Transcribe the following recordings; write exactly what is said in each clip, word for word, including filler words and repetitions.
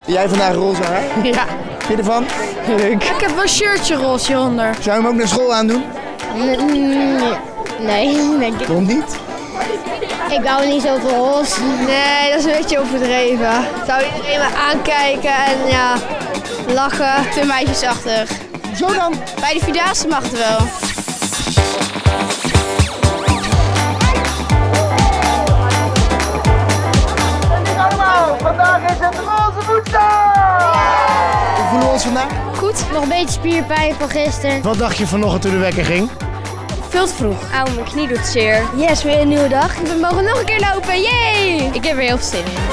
Jij vandaag roze haar? Ja. Vind je ervan? Leuk. Ik heb wel een shirtje roze hieronder. Zou je hem ook naar school aandoen? Nee, denk ik. Waarom niet? Ik hou niet zo van roze. Nee, dat is een beetje overdreven. Zou iedereen maar aankijken en ja, lachen. Te meisjesachtig. Zo dan? Bij de Vierdaagse mag het wel. Vandaag is het roze woensdag! Hoe voelen we ons vandaag? Goed, nog een beetje spierpijn van gisteren. Wat dacht je vanochtend toen de wekker ging? Veel te vroeg. Auw, mijn knie doet zeer. Yes, weer een nieuwe dag. We mogen nog een keer lopen. Yay! Ik heb er heel veel zin in.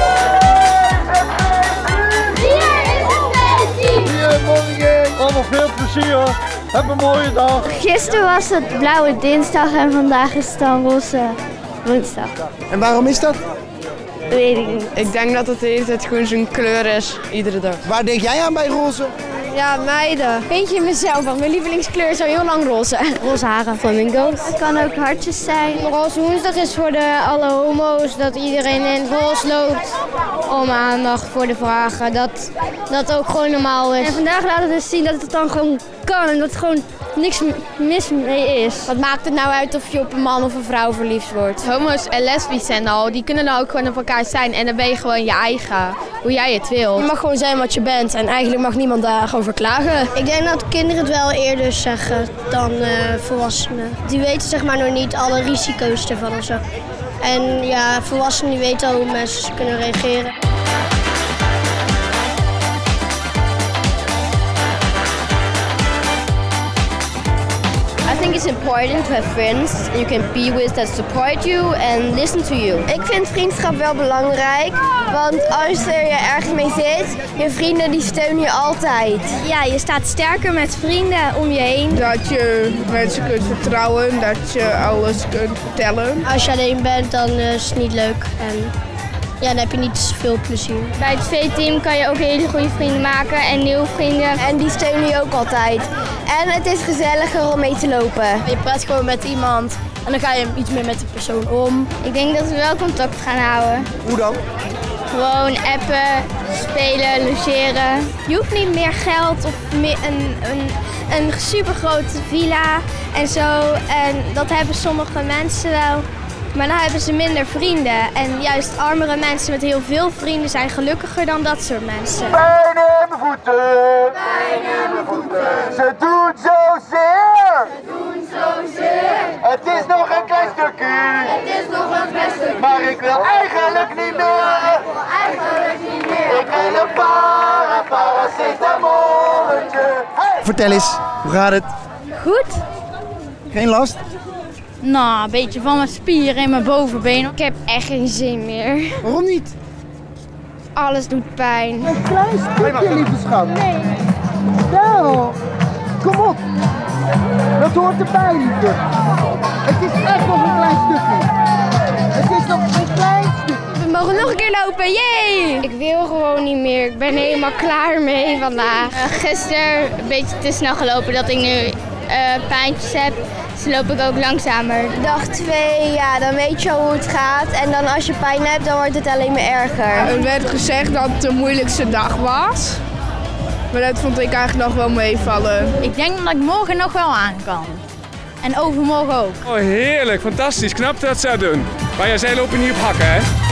Allemaal veel plezier hoor. Heb een mooie dag. Gisteren was het blauwe dinsdag en vandaag is het dan roze woensdag. En waarom is dat? Weet ik niet. Ik denk dat het de hele tijd gewoon zo'n kleur is. Iedere dag. Waar denk jij aan bij roze? Ja, meiden. Eentje mezelf, want mijn lievelingskleur is al heel lang roze. Roze haren. Flamingo's. Het kan ook hartjes zijn. Roze woensdag is voor de alle homo's dat iedereen in het roze loopt om aandacht voor de vragen. Dat dat ook gewoon normaal is. En vandaag laten we dus zien dat het dan gewoon kan en dat het gewoon niks mis mee is. Wat maakt het nou uit of je op een man of een vrouw verliefd wordt? Homo's en lesbisch en al, die kunnen dan ook gewoon op elkaar zijn. En dan ben je gewoon je eigen, hoe jij het wil. Je mag gewoon zijn wat je bent en eigenlijk mag niemand daarover klagen. Ik denk dat kinderen het wel eerder zeggen dan uh, volwassenen. Die weten zeg maar nog niet alle risico's ervan of zo. En ja, volwassenen die weten al hoe mensen kunnen reageren. I think it's important to have friends you can be with that support you and listen to you. Ik vind vriendschap wel belangrijk, want als er je ergens mee zit, je vrienden die steunen je altijd. Ja, je staat sterker met vrienden om je heen. Dat je mensen kunt vertrouwen, dat je alles kunt vertellen. Als je alleen bent, dan is het niet leuk en ja, dan heb je niet zoveel plezier. Bij het V-team kan je ook hele goede vrienden maken en nieuwe vrienden. En die steunen je ook altijd. En het is gezelliger om mee te lopen. Je praat gewoon met iemand en dan ga je iets meer met de persoon om. Ik denk dat we wel contact gaan houden. Hoe dan? Gewoon appen, spelen, logeren. Je hoeft niet meer geld of meer een, een, een supergrote villa en zo. En dat hebben sommige mensen wel. Maar dan hebben ze minder vrienden. En juist armere mensen met heel veel vrienden zijn gelukkiger dan dat soort mensen. Pijn in mijn voeten, pijn in mijn voeten. Ze doen zozeer, ze doen zozeer. Het is nog een klein stukje, het is nog een klein stukje. Maar ik wil eigenlijk niet meer, ik wil eigenlijk niet meer. Ik wil een para, paracetamolletje. Hey! Vertel eens, hoe gaat het? Goed? Geen last? Nou, een beetje van mijn spieren in mijn bovenbeen. Ik heb echt geen zin meer. Waarom niet? Alles doet pijn. Een klein stukje, lieve schat. Nee. Wel. Kom op. Dat hoort erbij, lieve. Het is echt nog een klein stukje. Het is nog een klein stukje. We mogen nog een keer lopen, yay! Ik wil gewoon niet meer. Ik ben helemaal klaar mee vandaag. Uh, gisteren een beetje te snel gelopen dat ik nu uh, pijntjes heb. Dus loop ik ook langzamer. Dag twee, ja, dan weet je al hoe het gaat. En dan als je pijn hebt, dan wordt het alleen maar erger. Er werd gezegd dat het de moeilijkste dag was. Maar dat vond ik eigenlijk nog wel meevallen. Ik denk dat ik morgen nog wel aan kan. En overmorgen ook. Oh, heerlijk, fantastisch. Knap dat ze dat doen. Maar ja, zij lopen niet op hakken, hè?